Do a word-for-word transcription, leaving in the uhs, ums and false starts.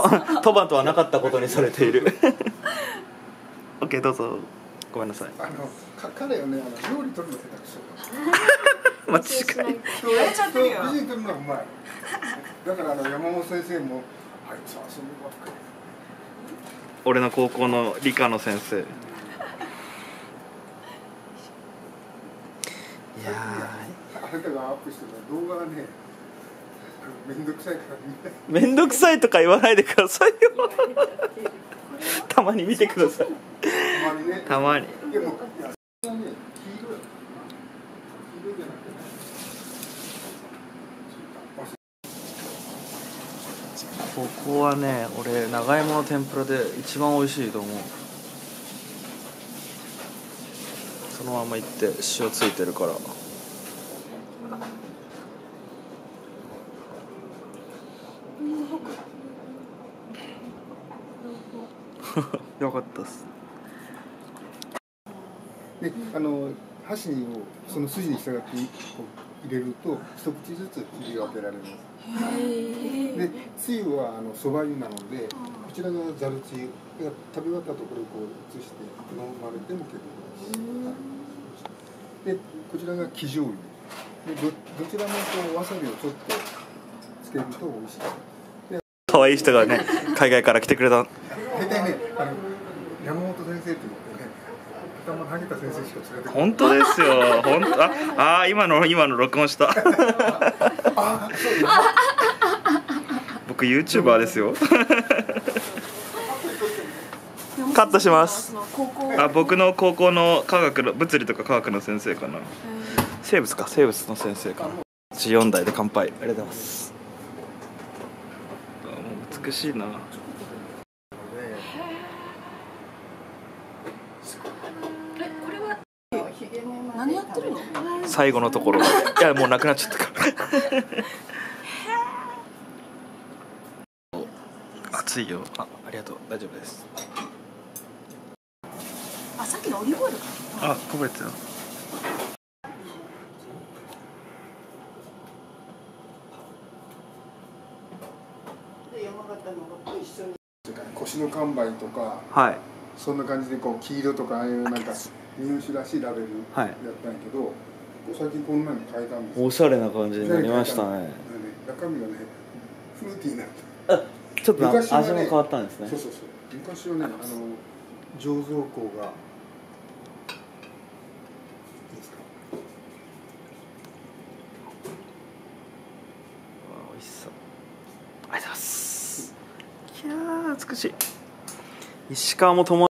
トマトはなかったことにされている。オッケー、どうぞ。ごめんなさい。 あのか彼はね、あの料理取るの下手くそ。 間違い。 人を人を美人取るのはうまい。だからあの山本先生もあいつ遊びばっかり。 俺の高校の理科の先生。いやあなたがアップしてた動画はね、めんどくさいからめんどくさいとか言わないでくださいよ。たまに見てください。 たまにね。 たまに。 でも、いや、それはね、黄色や。黄色じゃなくてね。 ここはね、俺長芋の天ぷらで一番美味しいと思う。そのままいって塩ついてるから。よかったっす。 で、あの箸をその筋に従ってこう入れると一口ずつ切り分けられます。で、つゆはあのそば湯なので、こちらがざるつゆ。食べ終わったところをこう移して飲まれても結構です。で、こちらが生醤油。で、どどちらもこうわさびをちょっとつけると美味しい。 可愛い人がね、海外から来てくれた。 大体ね、あの山本先生って言ってね、頭のハゲた先生しか連れてこない。 本当ですよ。本当。ああ、今の今の録音した。 あ、そうね。 僕ユーチューバーですよ。カットします。あ、僕の高校の科学の物理とか科学の先生かな。生物か、生物の先生かな。よん代で乾杯。ありがとうございます。あ、もう美しいな。 何やってるの？ 最後のところ。いや、もうなくなっちゃったから。熱いよ。あ、ありがとう。大丈夫です。 あ、さっきのオリーブオイルか。 あ、こぼれてた。 腰の看板とか、 はい。 そんな感じでこう黄色とかああいうなんか日本酒らしいラベルやったんやけど、最近こんなに変えたんですよ。 おしゃれな感じになりましたね。 中身がね、フルーティーになった。 あ、ちょっと味も変わったんですね。 そうそうそう。昔はね、あの醸造工がいいですか。 美味しそう。ありがとうございます。いやー、美しい。石川も友